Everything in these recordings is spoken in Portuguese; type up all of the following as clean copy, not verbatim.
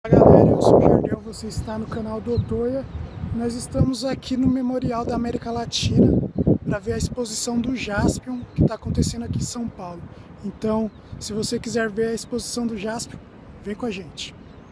Fala galera, eu sou o Jardel, você está no canal do Otoia. Nós estamos aqui no Memorial da América Latina para ver a exposição do Jaspion que está acontecendo aqui em São Paulo. Então, se você quiser ver a exposição do Jaspion, vem com a gente.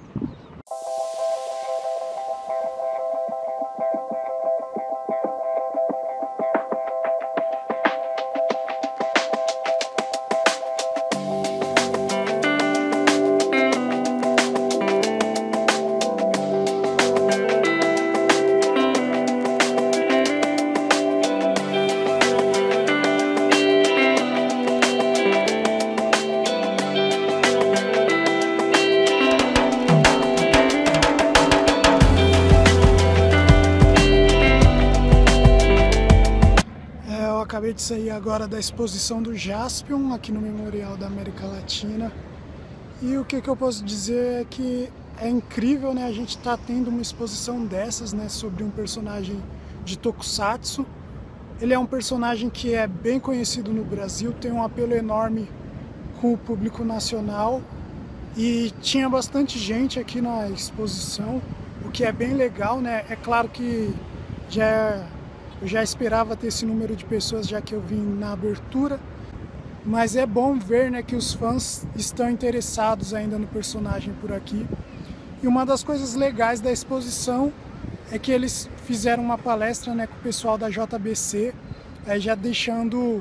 Eu acabei de sair agora da exposição do Jaspion aqui no Memorial da América Latina. E o que eu posso dizer é que é incrível, né, a gente tá tendo uma exposição dessas, né, sobre um personagem de Tokusatsu. Ele é um personagem que é bem conhecido no Brasil, tem um apelo enorme com o público nacional e tinha bastante gente aqui na exposição, o que é bem legal, né? É claro que eu já esperava ter esse número de pessoas já que eu vim na abertura, mas é bom ver, né, que os fãs estão interessados ainda no personagem por aqui. E uma das coisas legais da exposição é que eles fizeram uma palestra, né, com o pessoal da JBC, já deixando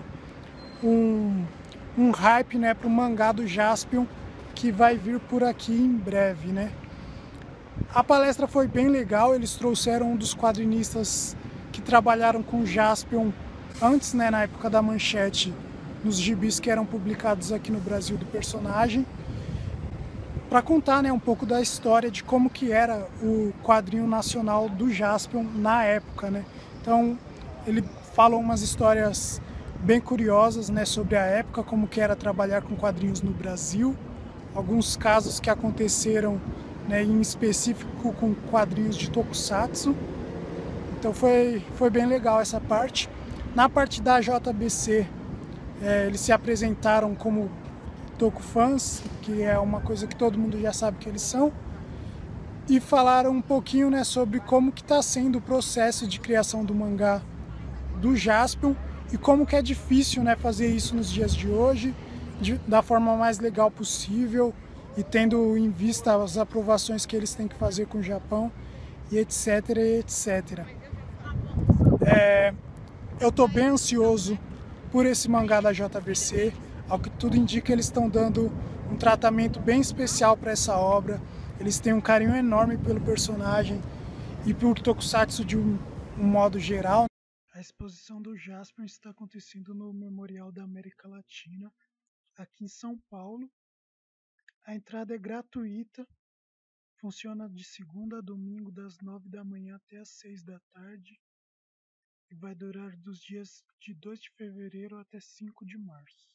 um hype, né, para o mangá do Jaspion que vai vir por aqui em breve, né. A palestra foi bem legal, eles trouxeram um dos quadrinistas que trabalharam com o Jaspion antes, né, na época da Manchete, nos gibis que eram publicados aqui no Brasil do personagem, para contar, né, um pouco da história de como que era o quadrinho nacional do Jaspion na época, né. Então ele falou umas histórias bem curiosas, né, sobre a época, como que era trabalhar com quadrinhos no Brasil, alguns casos que aconteceram, né, em específico com quadrinhos de Tokusatsu. Então foi bem legal essa parte. Na parte da JBC, eles se apresentaram como Tokufans, que é uma coisa que todo mundo já sabe que eles são, e falaram um pouquinho, né, sobre como que está sendo o processo de criação do mangá do Jaspion e como que é difícil, né, fazer isso nos dias de hoje da forma mais legal possível e tendo em vista as aprovações que eles têm que fazer com o Japão e etc, etc. Eu estou bem ansioso por esse mangá da JBC. Ao que tudo indica, eles estão dando um tratamento bem especial para essa obra. Eles têm um carinho enorme pelo personagem e por Tokusatsu de um modo geral. A exposição do Jaspion está acontecendo no Memorial da América Latina, aqui em São Paulo. A entrada é gratuita, funciona de segunda a domingo, das 9 da manhã até as 6 da tarde. E vai durar dos dias de 2 de fevereiro até 5 de março.